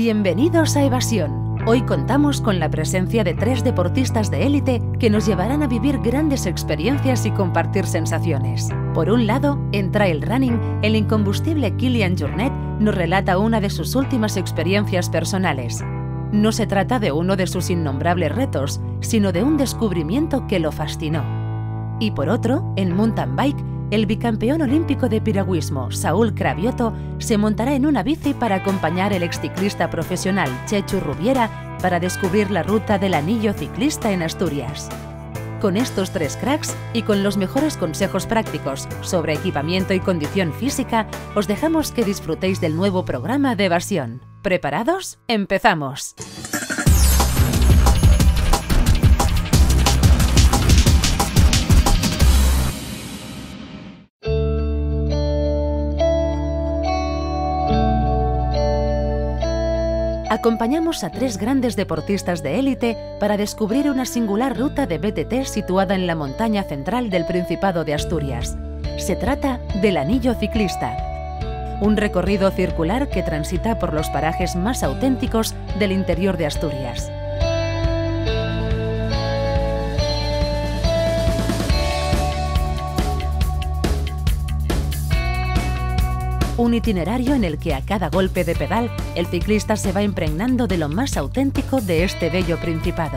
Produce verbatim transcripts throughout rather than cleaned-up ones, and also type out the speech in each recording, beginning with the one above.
Bienvenidos a Evasión. Hoy contamos con la presencia de tres deportistas de élite que nos llevarán a vivir grandes experiencias y compartir sensaciones. Por un lado, en trail running, el incombustible Kilian Jornet nos relata una de sus últimas experiencias personales. No se trata de uno de sus innombrables retos, sino de un descubrimiento que lo fascinó. Y por otro, en mountain bike, el bicampeón olímpico de piragüismo, Saúl Cravioto, se montará en una bici para acompañar al exciclista profesional Chechu Rubiera para descubrir la ruta del anillo ciclista en Asturias. Con estos tres cracks y con los mejores consejos prácticos sobre equipamiento y condición física, os dejamos que disfrutéis del nuevo programa de Evasión. ¿Preparados? ¡Empezamos! Acompañamos a tres grandes deportistas de élite para descubrir una singular ruta de B T T situada en la montaña central del Principado de Asturias. Se trata del Anillo Ciclista, un recorrido circular que transita por los parajes más auténticos del interior de Asturias. Un itinerario en el que a cada golpe de pedal el ciclista se va impregnando de lo más auténtico de este bello principado.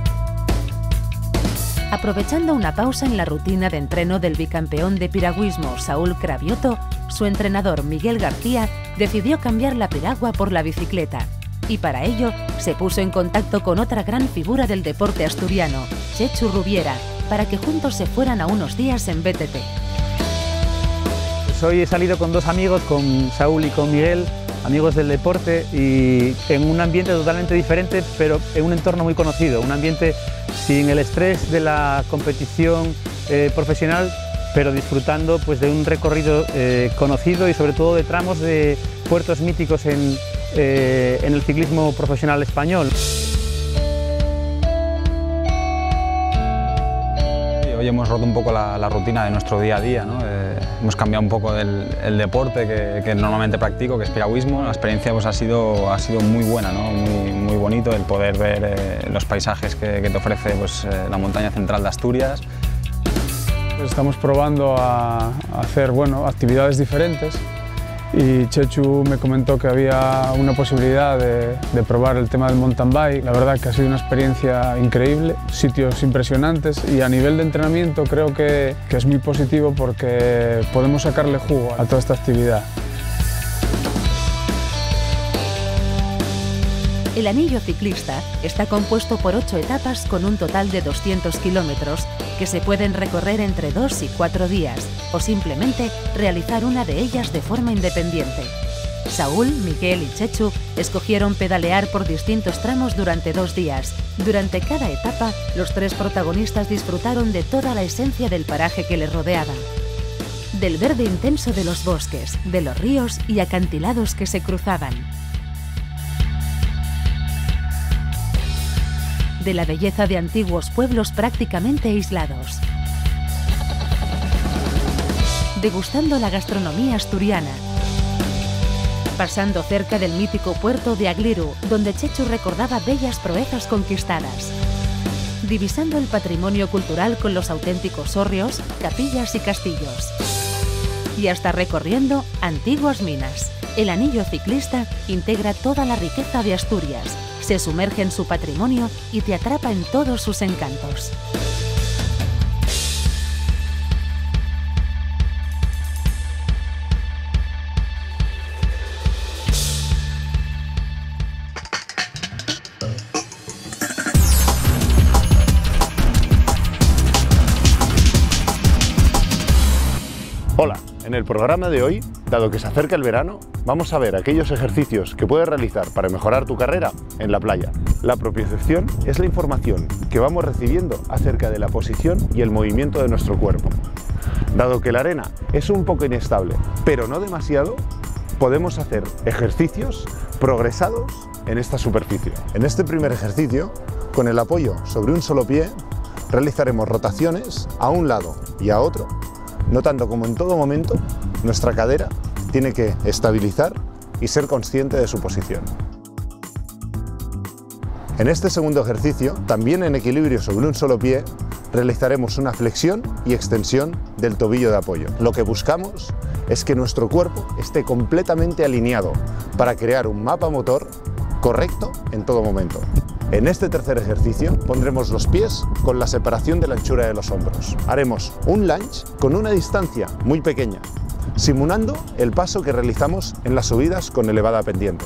Aprovechando una pausa en la rutina de entreno del bicampeón de piragüismo Saúl Cravioto, su entrenador Miguel García decidió cambiar la piragua por la bicicleta y para ello se puso en contacto con otra gran figura del deporte asturiano, Chechu Rubiera, para que juntos se fueran a unos días en B T T. Hoy he salido con dos amigos, con Saúl y con Miguel, amigos del deporte, y en un ambiente totalmente diferente, pero en un entorno muy conocido, un ambiente sin el estrés de la competición eh, profesional, pero disfrutando pues, de un recorrido eh, conocido y sobre todo de tramos de puertos míticos en, eh, en el ciclismo profesional español. Hoy hemos roto un poco la, la rutina de nuestro día a día, ¿no? Eh, hemos cambiado un poco el, el deporte que, que normalmente practico, que es piragüismo. La experiencia pues, ha, sido, ha sido muy buena, ¿no? muy, muy bonito el poder ver eh, los paisajes que, que te ofrece pues, eh, la montaña central de Asturias. Estamos probando a, a hacer bueno, actividades diferentes y Chechu me comentó que había una posibilidad de, de probar el tema del mountain bike. La verdad que ha sido una experiencia increíble, sitios impresionantes y a nivel de entrenamiento creo que, que es muy positivo porque podemos sacarle jugo a toda esta actividad. El Anillo Ciclista está compuesto por ocho etapas con un total de doscientos kilómetros que se pueden recorrer entre dos y cuatro días o simplemente realizar una de ellas de forma independiente. Saúl, Miguel y Chechu escogieron pedalear por distintos tramos durante dos días. Durante cada etapa, los tres protagonistas disfrutaron de toda la esencia del paraje que les rodeaba. Del verde intenso de los bosques, de los ríos y acantilados que se cruzaban. De la belleza de antiguos pueblos prácticamente aislados. Degustando la gastronomía asturiana. Pasando cerca del mítico puerto de Agliru, donde Chechu recordaba bellas proezas conquistadas. Divisando el patrimonio cultural con los auténticos hórreos, capillas y castillos. Y hasta recorriendo antiguas minas. El Anillo Ciclista integra toda la riqueza de Asturias, se sumerge en su patrimonio y te atrapa en todos sus encantos. Hola, en el programa de hoy, dado que se acerca el verano, vamos a ver aquellos ejercicios que puedes realizar para mejorar tu carrera en la playa. La propiocepción es la información que vamos recibiendo acerca de la posición y el movimiento de nuestro cuerpo. Dado que la arena es un poco inestable, pero no demasiado, podemos hacer ejercicios progresados en esta superficie. En este primer ejercicio, con el apoyo sobre un solo pie, realizaremos rotaciones a un lado y a otro, notando como en todo momento nuestra cadera tiene que estabilizar y ser consciente de su posición. En este segundo ejercicio, también en equilibrio sobre un solo pie, realizaremos una flexión y extensión del tobillo de apoyo. Lo que buscamos es que nuestro cuerpo esté completamente alineado para crear un mapa motor correcto en todo momento. En este tercer ejercicio pondremos los pies con la separación de la anchura de los hombros. Haremos un lunge con una distancia muy pequeña, simulando el paso que realizamos en las subidas con elevada pendiente.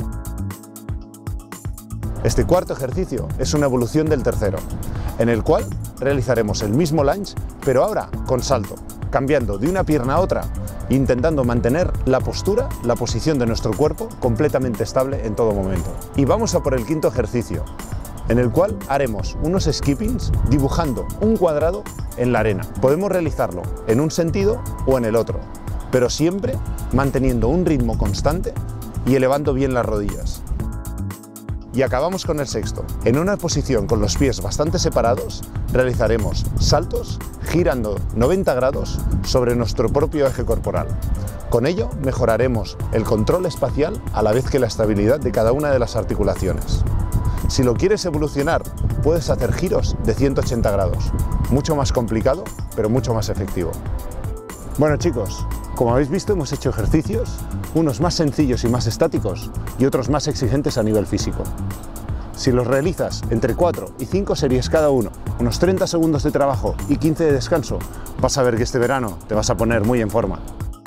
Este cuarto ejercicio es una evolución del tercero, en el cual realizaremos el mismo lunge, pero ahora con salto, cambiando de una pierna a otra, intentando mantener la postura, la posición de nuestro cuerpo completamente estable en todo momento. Y vamos a por el quinto ejercicio, en el cual haremos unos skippings dibujando un cuadrado en la arena. Podemos realizarlo en un sentido o en el otro, pero siempre manteniendo un ritmo constante y elevando bien las rodillas. Y acabamos con el sexto. En una posición con los pies bastante separados, realizaremos saltos girando noventa grados sobre nuestro propio eje corporal. Con ello mejoraremos el control espacial a la vez que la estabilidad de cada una de las articulaciones. Si lo quieres evolucionar, puedes hacer giros de ciento ochenta grados. Mucho más complicado, pero mucho más efectivo. Bueno chicos, como habéis visto hemos hecho ejercicios, unos más sencillos y más estáticos y otros más exigentes a nivel físico. Si los realizas entre cuatro y cinco series cada uno, unos treinta segundos de trabajo y quince de descanso, vas a ver que este verano te vas a poner muy en forma.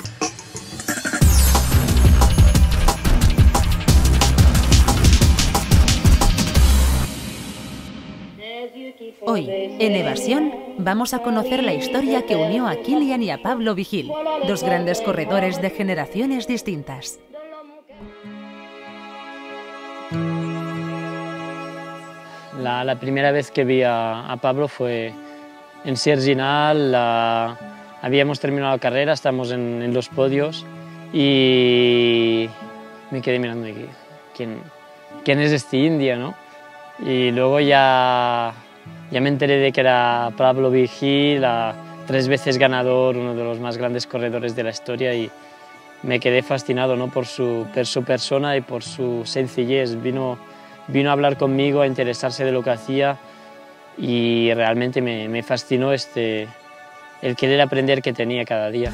Hoy, en Evasión, vamos a conocer la historia que unió a Kilian y a Pablo Vigil, dos grandes corredores de generaciones distintas. La, la primera vez que vi a, a Pablo fue en Sierginal, la, habíamos terminado la carrera, estamos en, en los podios y me quedé mirando aquí, ¿quién, quién es este indio, no? Y luego ya, ya me enteré de que era Pablo Vigil, la, tres veces ganador, uno de los más grandes corredores de la historia, y me quedé fascinado, ¿no? por, su, por su persona y por su sencillez. Vino, vino a hablar conmigo, a interesarse de lo que hacía y realmente me, me fascinó este, el querer aprender que tenía cada día.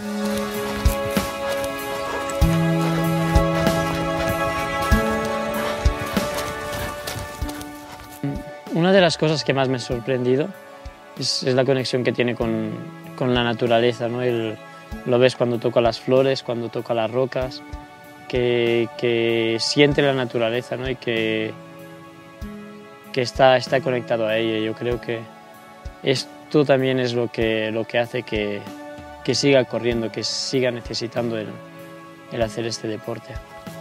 Una de las cosas que más me ha sorprendido es, es la conexión que tiene con, con la naturaleza, ¿no? El, lo ves cuando toca las flores, cuando toca las rocas, que, que siente la naturaleza, ¿no? Y que, que está, está conectado a ella. Yo creo que esto también es lo que, lo que hace que, que siga corriendo, que siga necesitando el, el hacer este deporte.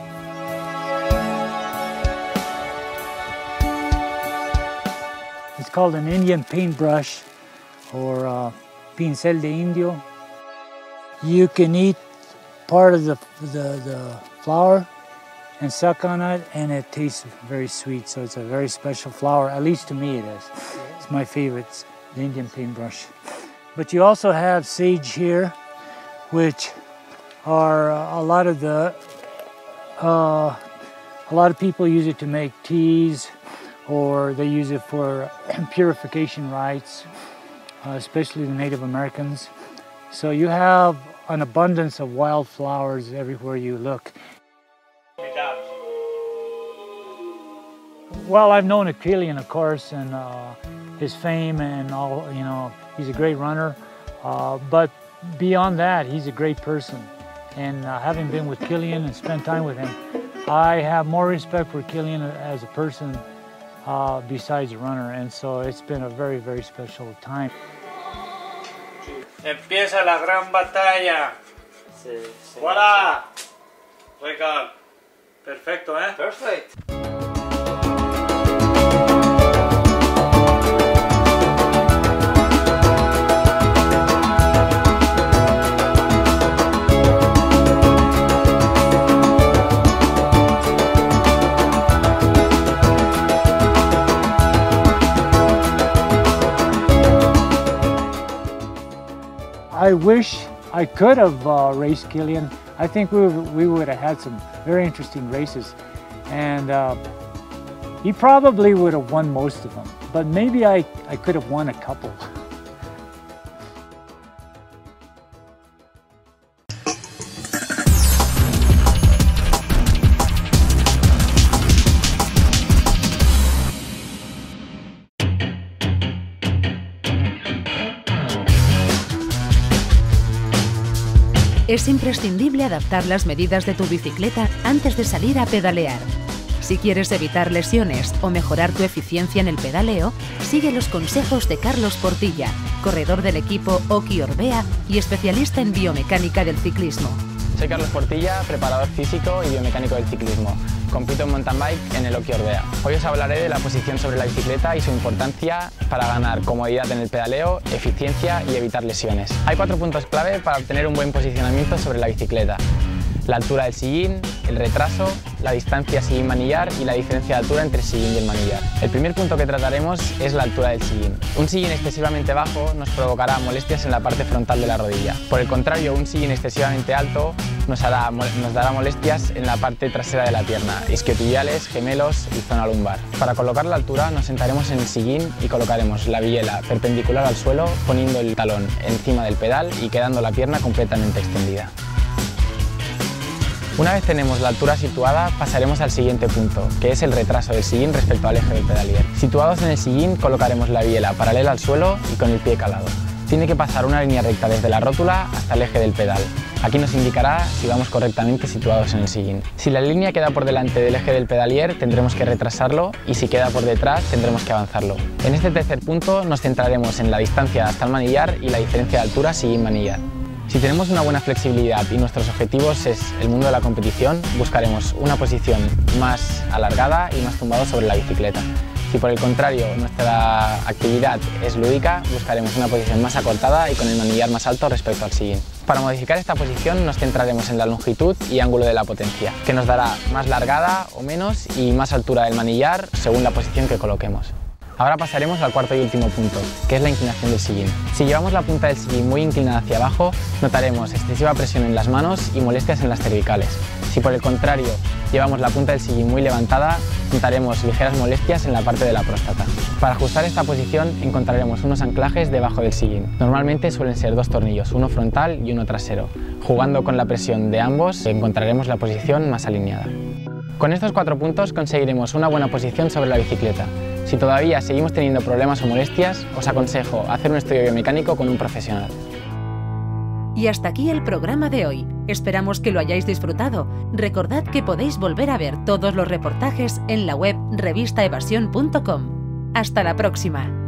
It's called an Indian paintbrush or uh, pincel de indio. You can eat part of the, the, the flower and suck on it, and it tastes very sweet. So it's a very special flower, at least to me it is. It's my favorite, the Indian paintbrush. But you also have sage here, which are uh, a lot of the, uh, a lot of people use it to make teas, or they use it for purification rites, uh, especially the Native Americans. So you have an abundance of wildflowers everywhere you look. Well, I've known Kilian, of course, and uh, his fame and all, you know, he's a great runner. Uh, but beyond that, he's a great person. And uh, having been with Kilian and spent time with him, I have more respect for Kilian as a person Uh, besides a runner, and so it's been a very, very special time. Empieza la gran batalla. Sí, sí, ¡Voilà! Regal. Perfecto, ¿eh? Perfect. I wish I could have uh, raced Kilian. I think we, we would have had some very interesting races. And uh, He probably would have won most of them, but maybe I, I could have won a couple. Es imprescindible adaptar las medidas de tu bicicleta antes de salir a pedalear. Si quieres evitar lesiones o mejorar tu eficiencia en el pedaleo, sigue los consejos de Carlos Portilla, corredor del equipo Oki Orbea y especialista en biomecánica del ciclismo. Soy Carlos Portilla, preparador físico y biomecánico del ciclismo. Compito en mountain bike en el Oki Orbea. Hoy os hablaré de la posición sobre la bicicleta y su importancia para ganar comodidad en el pedaleo, eficiencia y evitar lesiones. Hay cuatro puntos clave para obtener un buen posicionamiento sobre la bicicleta: la altura del sillín, el retraso, la distancia sillín-manillar y la diferencia de altura entre el sillín y el manillar. El primer punto que trataremos es la altura del sillín. Un sillín excesivamente bajo nos provocará molestias en la parte frontal de la rodilla. Por el contrario, un sillín excesivamente alto nos, hará, nos dará molestias en la parte trasera de la pierna, isquiotibiales, gemelos y zona lumbar. Para colocar la altura nos sentaremos en el sillín y colocaremos la biela perpendicular al suelo, poniendo el talón encima del pedal y quedando la pierna completamente extendida. Una vez tenemos la altura situada, pasaremos al siguiente punto, que es el retraso del sillín respecto al eje del pedalier. Situados en el sillín, colocaremos la biela paralela al suelo y con el pie calado. Tiene que pasar una línea recta desde la rótula hasta el eje del pedal. Aquí nos indicará si vamos correctamente situados en el sillín. Si la línea queda por delante del eje del pedalier, tendremos que retrasarlo, y si queda por detrás, tendremos que avanzarlo. En este tercer punto nos centraremos en la distancia hasta el manillar y la diferencia de altura sillín-manillar. Si tenemos una buena flexibilidad y nuestros objetivos es el mundo de la competición, buscaremos una posición más alargada y más tumbado sobre la bicicleta. Si por el contrario nuestra actividad es lúdica, buscaremos una posición más acortada y con el manillar más alto respecto al sillín. Para modificar esta posición nos centraremos en la longitud y ángulo de la potencia, que nos dará más largada o menos y más altura del manillar según la posición que coloquemos. Ahora pasaremos al cuarto y último punto, que es la inclinación del sillín. Si llevamos la punta del sillín muy inclinada hacia abajo, notaremos excesiva presión en las manos y molestias en las cervicales. Si por el contrario llevamos la punta del sillín muy levantada, notaremos ligeras molestias en la parte de la próstata. Para ajustar esta posición encontraremos unos anclajes debajo del sillín. Normalmente suelen ser dos tornillos, uno frontal y uno trasero. Jugando con la presión de ambos encontraremos la posición más alineada. Con estos cuatro puntos conseguiremos una buena posición sobre la bicicleta. Si todavía seguimos teniendo problemas o molestias, os aconsejo hacer un estudio biomecánico con un profesional. Y hasta aquí el programa de hoy. Esperamos que lo hayáis disfrutado. Recordad que podéis volver a ver todos los reportajes en la web revista evasión punto com. Hasta la próxima.